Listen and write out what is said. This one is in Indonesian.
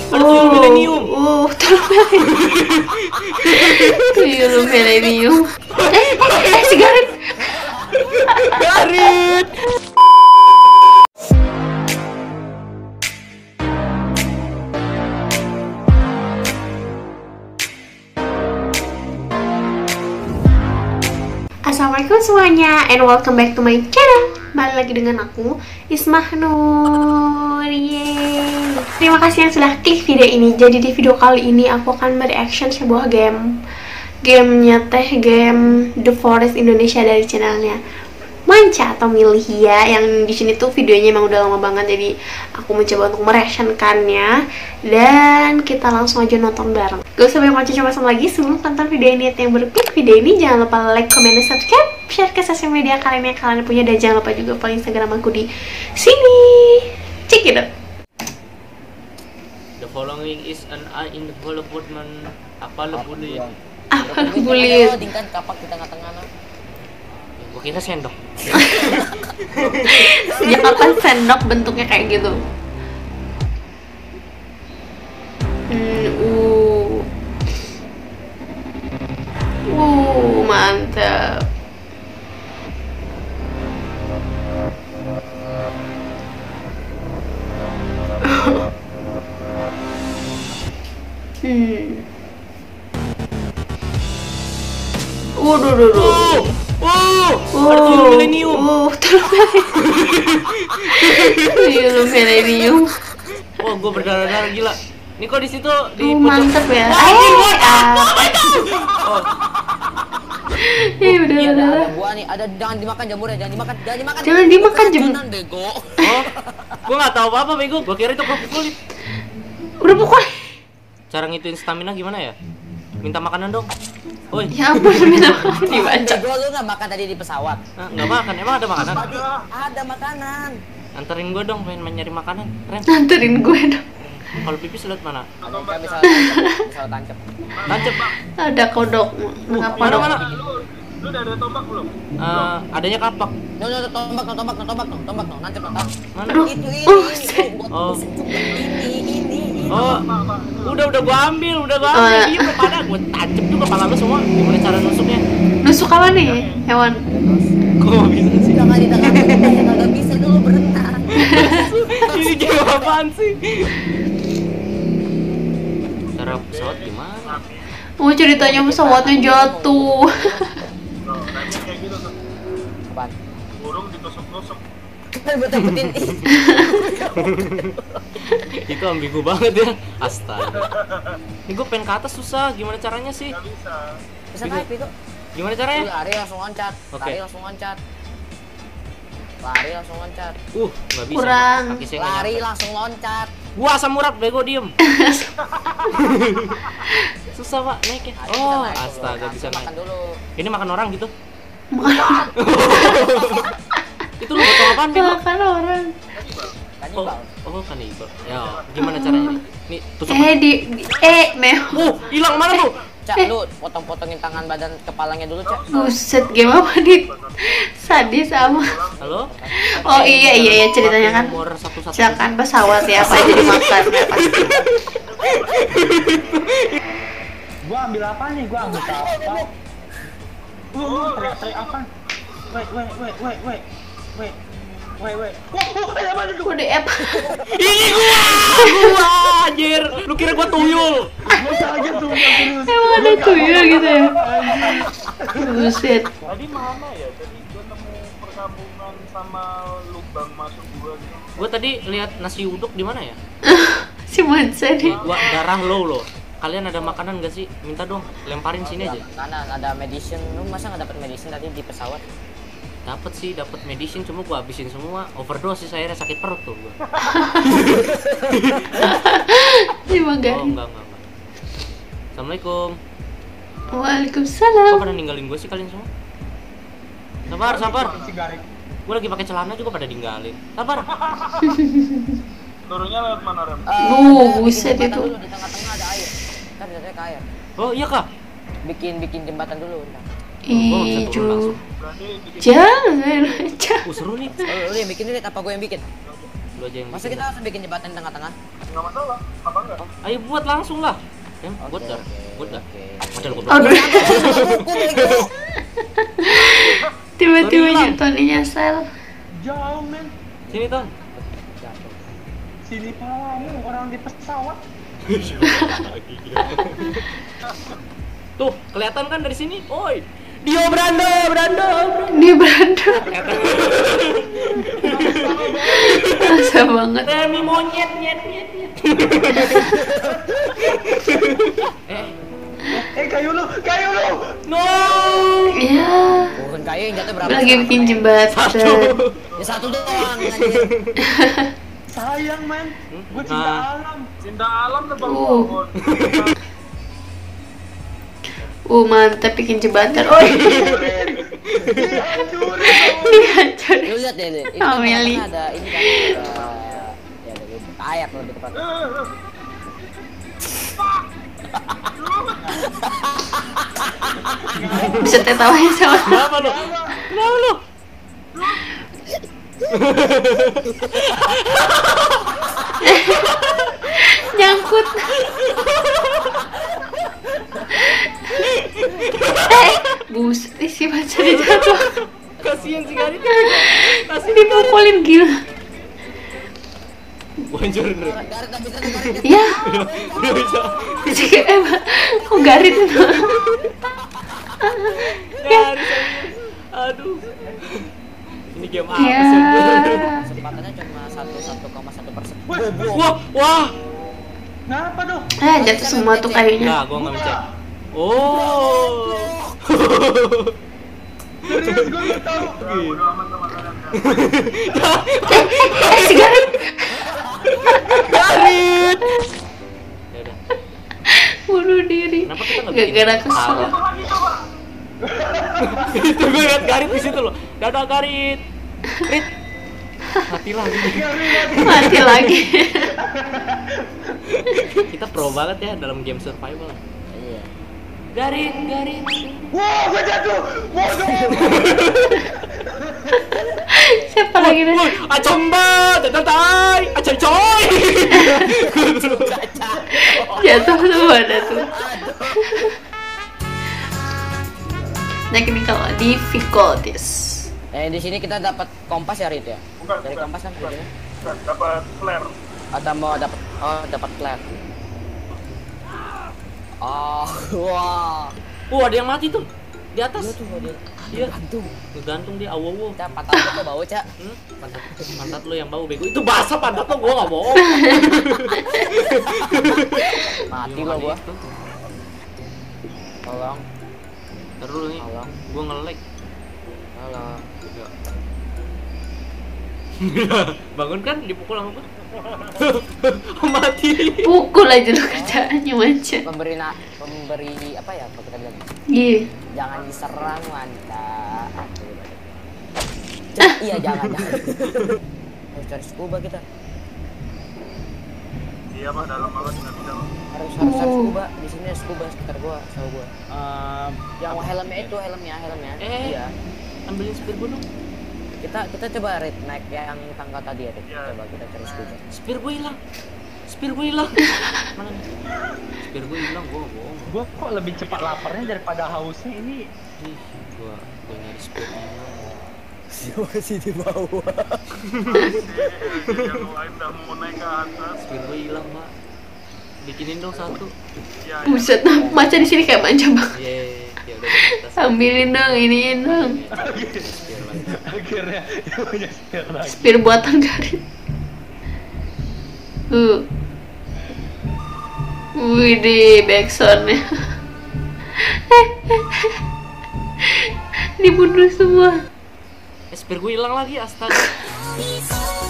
Ada tuyul milenium. Tuyul milenium. Si Garit. Garit. Assalamualaikum semuanya, and welcome back to my channel. Balik lagi dengan aku, Ismah Nur. Yeay. Terima kasih yang sudah klik video ini. Jadi di video kali ini aku akan mereaction sebuah game. Gamenya game The Forest Indonesia dari channelnya Manca atau Milihia, yang di sini tuh videonya emang udah lama banget, jadi aku mencoba untuk mereactionkannya dan kita langsung aja nonton bareng. Gak usah banyak macam-macam lagi, sebelum tonton video ini yang berklik video ini jangan lupa like, comment, dan subscribe, share ke sosial media kalian yang kalian punya, dan jangan lupa juga follow Instagram aku di sini. Check it out. The following is an eye in development. Apa lebuli ini? Apa bulir? Tingkat kapak di tengah-tengah. Gue kira sendok. Sejak kapan sendok bentuknya kayak gitu? Mantap. Ada tuyul milenium. Tuyul milenium. Wah, gue berdarah-darah gila. Ini kok di situ di mantep ya. Udah. Ada buah nih, ada, jangan dimakan jamurnya, jangan dimakan. Jangan dimakan jamur. Bego. Oh, gue nggak tahu apa-apa bego. Gue kira itu kerupuk kulit. Udah pokoknya. Cara ngituin stamina gimana ya? Minta makanan dong. Oi. Ya ampun, minta makan dibaca. Bego, lu nggak makan tadi di pesawat? Nggak makan. Emang ada makanan? Ada makanan. Anterin gue dong, pengen nyari makanan. Ren. Anterin gue dong. Kalau pipis lihat mana? Ada yang bisa tancap. Tancap. Ada kodok. Mana? Lu udah ada tombak belum? Adanya kapak. No, tombak, nancap. Mana? Aduh. Ini. Oh. Ini. Oh, udah gua ambil. Iya, kepada gua tancap juga kepala lu semua. Gimana cara nusuknya? Nusuk apa nih, hewan? Kok nggak bisa sih? Jangan di tengah, nggak bisa dulu berenang. Ini game apaan sih? Cara pesawat gimana? Oh, ceritanya pesawatnya jatuh. Kayak gitu tuh. Apaan? Burung ditusuk-tusuk. Betul-betul. Itu ambigu banget ya. Astaga. Ini gue pengen ke atas susah. Gimana caranya sih? Nggak bisa. Bisa naik itu. Gimana caranya? Lari langsung loncat. Oke. Lari langsung loncat. Nggak bisa. Kurang. Kaki saya nggak Lari nyampe. langsung loncat. Gua asam urat bego diem. Susah pak naiknya. Ada Oh, naik dulu. astaga Nanti bisa naik. makan dulu. Ini makan orang gitu. Itu lu potong apaan bego? Makan orang. Kanibal. Oh kanibal. Ya, gimana caranya nih? Nih tusuk. Meo. Hilang mana tuh? Cak, lu potong-potongin tangan badan kepalanya dulu, Cak. Buset, game apa nih? Sadis sama. Halo? Oh iya ceritanya kan. Nomor 111. Silakan pesawat ya, apa jadi makan ya pasti. Gua ambil apa nih? Gua ambil apa? Lu teriak-teriak apa? Wait. Udah apa? Ini gua anjir. Lu kira gua tuyul? Emang ada tuyul gitu ya? Buset. Tadi mana ya? Tadi gua nemu perkampungan sama lubang masuk gua gitu. Gua tadi lihat nasi uduk di mana ya? Si Mansa nih. Gua darah lo. Kalian ada makanan gak sih? Minta dong, lemparin sini aja. Kanan ada medicine. Lu masa nggak dapat medicine tadi di pesawat? Dapat medicine, cuma gua habisin semua. Overdose sih, akhirnya sakit perut tuh gua. Dimagarin. Enggak. Assalamualaikum. Kok Waalaikumsalam. pada ninggalin gue sih kalian semua? Sabar. Gue lagi pakai celana juga pada ninggalin. Sabar. Turunnya lewat mana, Rem? Buset bikin jembatan itu. dulu, di tengah-tengah ada air. Kan jatuhnya ke air. Oh iya kah? Bikin jembatan dulu. Nah. Gua nggak bisa turun Ijo. langsung. Berarti bikin Jangan. Seru nih. Lu yang bikin ini apa gue yang bikin? Lu aja yang Masa bikin. kita harus bikin jembatan di tengah-tengah? Nggak masalah, apa enggak? Ayo buat langsung lah. Ya, buat Oke, dah. oke, Buat dah. oke. Padahal gua Aduh. Tiba-tiba Tony hilang. Tony nyasar. Jauh men. Sini Ton. Sini palamu orang di pesawat. Tuh, kelihatan kan dari sini? Oi. Dio Brando, Brando. Dia berantem. Masa banget. Remi monyet, nyet. Kayu lu, kayu lu. No. Ya. Bukan kayu yang jatuh berapa? Lagi bikin jembatan. Ya satu doang. Anjir. Sayang men. Gue cinta Ah. alam. Cinta alam tebang Uh. pohon. Mantap bikin jembatan. Oh, Dihancurin. dihancurin. Lu lihat deh, ini Oh, kan Meli. belakangnya ada ini kan ya ada air lebih tepat. Bisa tertawanya sama. Kenapa lu? Kenapa lu? Nyangkut. Buset sih baca dia jatuh. Kasihan si Garit. Dipukulin gila. Gua hancurin dulu. Garet tak bisa garet. Ya, Udah bisa. kok garit itu? Garit. Aduh. Ini game apa Ya. sih? Kesempatannya cuma 1,1%. Wah. Ngapa tuh? Jatuh semua tuh kayunya. Nah, gua nggak ngecek. Oh. Serius gue nggak tahu. Udah aman sama kalian kan? Si garit. Garit. Ya udah. Bunuh diri. Kenapa kita nggak bikin Gara-gara kesel. salah? Itu gue liat Garit di situ loh. Dadah Garit. Rit. Mati lagi. Mati lagi. Kita pro banget ya dalam game survival. Iya. Garit. Wah, gue jatuh. Bodoh. Siapa lagi nih? Acomba, tai, acai coy. Jatuh tuh ada tuh. Nah ini kalau difficulties. Di sini kita dapat kompas ya Rit ya. Bukan, Dari bukan. kompas kan Bukan. jadinya. Bukan, dapat flare. Atau mau dapat flare. Oh, wah. Ada yang mati tuh di atas. Iya tuh dia. Iya. Gantung. Gantung dia awowo. Cak, patah lu kok bau, Cak. Pantat lo yang bau bego. Itu basah pantat lo, gua nggak bohong. Mati lo gua. Itu. Tolong, Terus nih, tolong, gua nge-lag. tolong. Bangun kan dipukul sama gua. Mati. Pukul aja lu kerjaannya macam. Pemberi apa ya? Apa kita bilang? Iya. Jangan diserang wanita. Iya jangan. Harus cari scuba kita. Iya mah dalam banget nggak bisa. Harus cari scuba. Di sini ada scuba sekitar gua, tahu gua. Yang helmnya itu helmnya. Iya. Ambilin spear gua dong. Kita coba Rit naik yang tangga tadi ya Rit. Iya. Coba kita cari scuba. Spear gua hilang. Mana nih? Spear gua hilang, gua nggak bohong. Gue kok lebih cepat laparnya daripada hausnya ini. Ih, gua nyari spear hilang. Masih di bawah. Yang lain udah mau naik ke atas. Spear gua hilang, Mbak. Bikinin dong satu. Iya. Buset, nah, maca di sini kayak manja banget. Ya udah di atas. Ambilin dong, iniin dong. Spear lagi. Akhirnya dia punya spear lagi. Spear buatan garit. Widih, backsoundnya. Dibunuh semua. Spear gua hilang lagi, astaga.